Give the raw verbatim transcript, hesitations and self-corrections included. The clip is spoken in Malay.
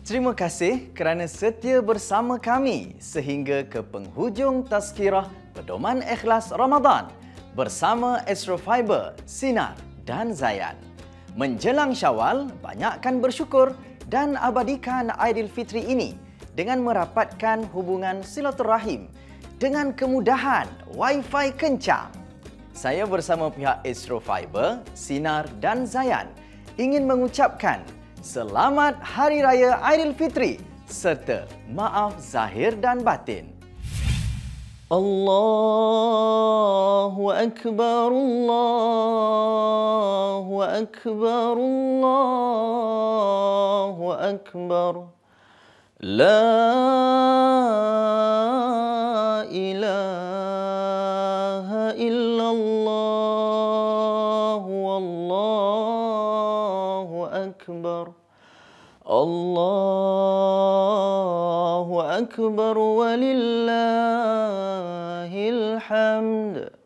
Terima kasih kerana setia bersama kami sehingga ke penghujung tazkirah Pedoman Ikhlas Ramadan bersama Astrofiber, Sinar dan Zayan. Menjelang Syawal, banyakkan bersyukur dan abadikan Aidilfitri ini dengan merapatkan hubungan silaturahim dengan kemudahan Wi-Fi kencang. Saya bersama pihak Astrofiber, Sinar dan Zayan ingin mengucapkan Selamat Hari Raya Aidilfitri serta maaf zahir dan batin. Allahu Akbar, Allahu Akbar, Allahu Akbar. La ilaha illallah, wallahu akbar. Allahu Akbar walillahil hamd.